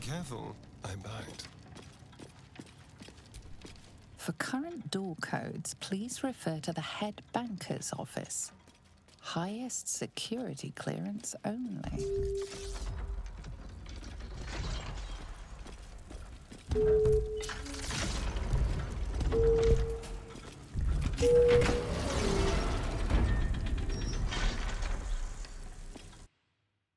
careful, I bite. For current door codes, please refer to the head banker's office. Highest security clearance only.